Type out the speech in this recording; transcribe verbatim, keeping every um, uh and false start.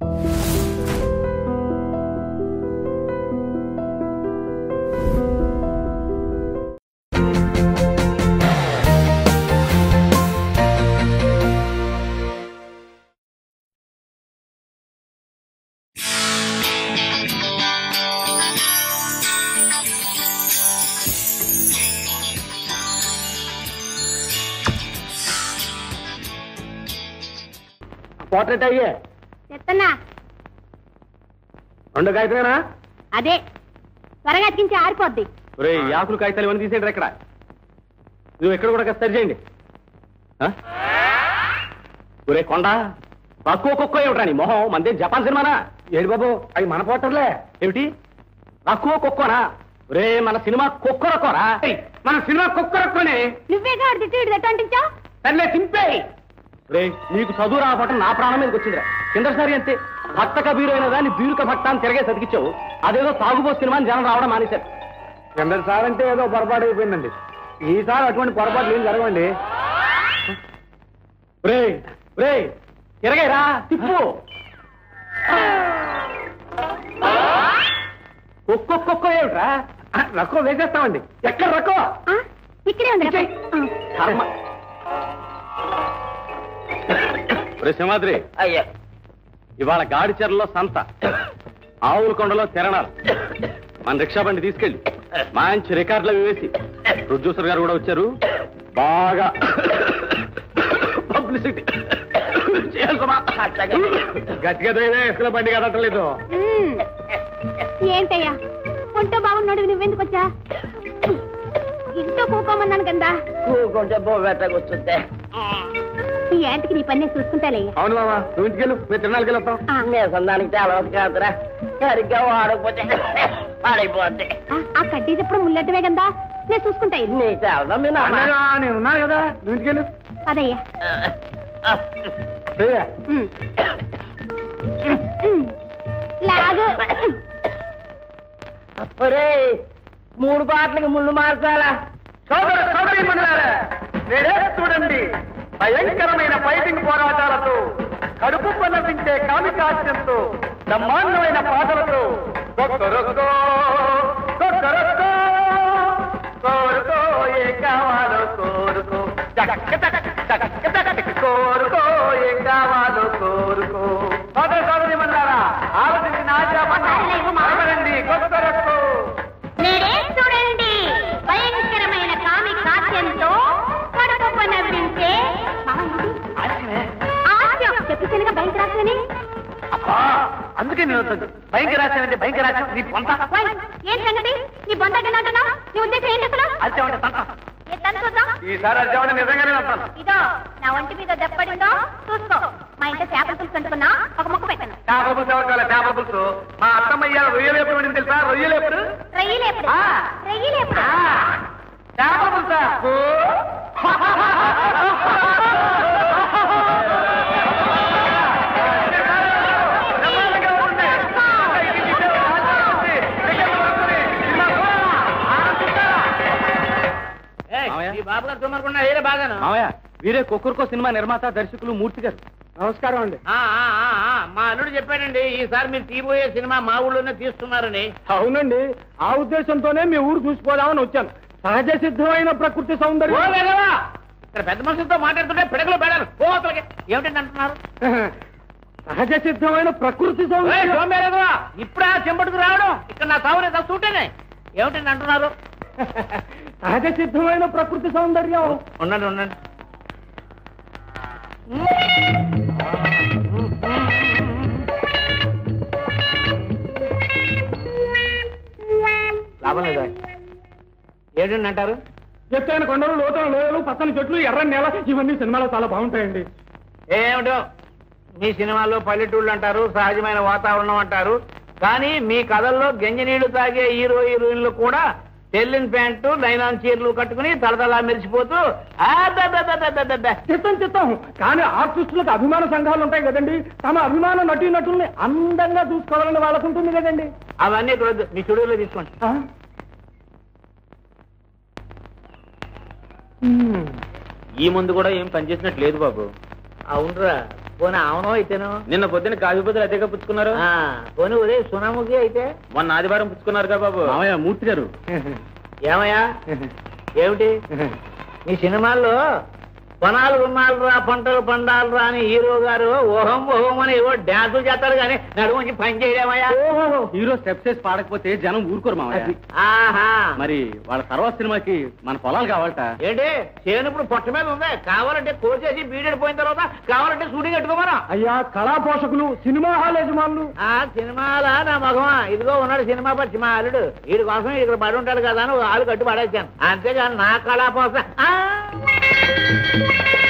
Portrait అయ్యే చెప్తున్నా రెండు కాగితమేనా? అదే త్వరగా అతికించి ఆరిపోద్ది. ఒరే యాకులు కాగితాలు ఇవన్నీ తీసేయండి ఇక్కడ. నువ్వు ఎక్కడ కూడా సరి చేయండి. ఒరే కొండ తక్కువ కుక్క ఏమిట్రా నీ మొహం? మందే జపాన్ సినిమానా? ఏడు బాబు అవి మన పోటర్లే. ఏమిటి తక్కువ కుక్కనా? ఒరే మన సినిమా కుక్క రకోరా. మన సినిమా కుక్క రక్కనే. నువ్వేగా తిట్టి ఎట్టంటించావు? సర్లే చింపే. రే నీకు చదువు రావటం నా ప్రాణం మీదకి వచ్చిందిరా. కిందసారి అంతే భక్త కబీరు అయిన దాన్ని బీరుక భక్త అని తిరగే సతికిచ్చావు. అదేదో తాగుబో సినిమా అని జనం రావడం మానేశారు. కిందసారి అంటే ఏదో పొరపాటు అయిపోయిందండి. ఈసారి అటువంటి పొరపాట్లు ఏం జరగండి. రే రే తిరగేరా తిప్పు. ఒక్కొక్కొక్క ఏమిట్రా? రక్కో వేసేస్తామండి. ఎక్కడ రక్కో? ఇక్కడే ఉంది. సింహాద్రి అయ్యా, ఇవాళ గాడిచెరలో సంత, ఆవుల కొండలో తిరణాలు. మన రిక్షా బండి తీసుకెళ్ళి మంచి రికార్డులు వేసి ప్రొడ్యూసర్ గారు కూడా వచ్చారు. బాగా పబ్లిసిటీ గట్టిగా బండి కదట్టలేదు. ఏంటయ్యా ఒంటో బాగున్నాడు, నువ్వెందుకు వచ్చా? ఇంట్లో కూకోమన్నాను కదా. కూకుంటే బోబెట్టకొచ్చుంటే ఈ యాంటికి నీ పని చూసుకుంటాలే. అవును మామా, నువ్వు ఇంటికెళ్ళు, మేము తిరణాలకి వెళ్తాం. మేసందానికి అలవాటు కాదురా, సరిగ్గా వాడకపోతే పాడైపోద్ది. ఆ కడ్డీ చెప్పుడు ముల్లెట్టవే కదా, నేను చూసుకుంటా. నీకు తెలదా మీ నాన్న? నేను ఉన్నాను కదా, నువ్వు ఇంటికెళ్ళు. అదయ్యా లాగు. ఒరే మూడు పాటలకి ముళ్ళు మార్చాలా? సోదర సోదరి మండలారా, మీరే చూడండి భయంకరమైన ఫైటింగ్ పోరాటాలతో, కడుపు పన్నపించే కామికాస్యంతో, బ్రహ్మాండమైన పాటలతో కొక్కరొక్కో కొక్కరొక్కో కోరుకో ఏ కావాలో కోరుకో కోరుకో ఏ కావాలో కోరుకో. సోదర సోదరి మండలారా, ఆలోచించి నాజరండి కొక్కరొక్కో. మీరే చూడండి భయంకరమైన కామి కాస్యంతో కడుపు పన్నపించే చెప్పుగా భయంకరాశని. అందుకే నేను భయంకరాశం అంటే భయంకరాశం నీ పొంత. ఏం సంగతి? నీ బొంత అంటున్నా? నీ ఉద్దేశం ఏం చేస్తున్నావు? ఈసారి అర్జామంటే నిజంగానే వస్తాను. ఇదో నా ఒంటి మీద దెబ్బడిందో చూసుకో. మా ఇంట్లో చేపల పులుసు అనుకున్నా, ఒక మొక్క పెట్టాను. చేపల పులుసు ఎవరికాల? చేపల పులుసు మా అత్తమ్మ రొయ్యలేపుడు అని తెలుసా? రొయ్యలేపుడు రొయ్యలేపుడు రొయ్యలేపుడు చేపల పులుసా? మామయ్య వీరే కొక్కర్కో సినిమా నిర్మాత దర్శకులు మూర్తి గారు. నమస్కారం అండి. మా అల్లుడు చెప్పాడండి ఈసారి మీరు తీయబోయే సినిమా మా ఊళ్ళోనే తీస్తున్నారని. అవునండి, ఆ ఉద్దేశంతోనే మీ ఊరు చూసిపోదామని వచ్చాను. సహజ సిద్ధమైన ప్రకృతి సౌందర్యం. ఇక్కడ పెద్ద మనుషులతో మాట్లాడుతుంటే పిడకలు పెడారు పోతలకి ఏమిటండి అంటున్నారు? సహజ సిద్ధమైన ప్రకృతి సౌందర్యం. ఇప్పుడు ఆ చెంబట్టుకు రావడం ఇక్కడ నా సావునే చూటేనే ఏమిటండి అంటున్నారు? సహజ సిద్ధమైన ప్రకృతి సౌందర్యం. ఉండండి ఉండండి. లాభం లేదా? ఏంటండి అంటారు? ఎత్తైన కొండలు, లోతైన లోయలు, పచ్చని చెట్లు, ఎర్రని నేల, ఇవన్నీ సినిమాలో చాలా బాగుంటాయండి. ఏమిటో మీ సినిమాల్లో పల్లెటూళ్ళు అంటారు, సహజమైన వాతావరణం అంటారు, కానీ మీ కథల్లో గంజినీళ్లు తాగే హీరో హీరోయిన్లు కూడా తెల్లిన ప్యాంటు, నైలాన్ చీరలు కట్టుకుని తలతలా మెరిసిపోతూ చిత్తం చిత్తం. కానీ ఆర్టిస్టులకు అభిమాన సంఘాలు ఉంటాయి కదండి, తమ అభిమాన నటీ నటుల్ని అందంగా చూసుకోవాలని వాళ్ళకు ఉంటుంది కదండి. అవన్నీ ఇక్కడ వద్దు, మీ స్టూడియోలో తీసుకోండి. ఈ ముందు కూడా ఏం పనిచేసినట్టు లేదు బాబు. అవునరా, పోనీ అవును అయితేను నిన్న పొద్దున్న కాఫీ బదులు అదేగా పుచ్చుకున్నారు. పోనీ ఒరే సునాముఖి అయితే మొన్న ఆదివారం పుచ్చుకున్నారుగా బాబు. మామయ్య మూర్తి గారు. ఏమయ్యా ఏమిటి మీ సినిమాల్లో పొనాలు రుణాలు రా పంటలు పండాలు రా అని హీరో గారు ఓహం ఓహం అని ఏవో డ్యాన్సులు చేస్తారు కానీ నడుముంచి పని చేయడమయ్యా. హీరో స్టెప్స్ వేసి పాడకపోతే జనం ఊరుకోరు మామయ్య. ఆహా మరి వాళ్ళ తర్వాత సినిమాకి మన పొలాలు కావాలట. ఏంటి చేను ఇప్పుడు పొట్ట మీద ఉంది, కావాలంటే కోసేసి బీడెడ్ పోయిన తర్వాత కావాలంటే షూటింగ్ కట్టుకోమరా. అయ్యా కళా పోషకులు సినిమా హాల్ యజమానులు. ఆ సినిమాలా నా మగమా ఇదిగో ఉన్నాడు సినిమా పచ్చి మా అల్లుడు వీడి కోసం ఇక్కడ పడి ఉంటాడు కదా అని ఆలు కట్టు పడేసాను, అంతేగాని నా కళా పోష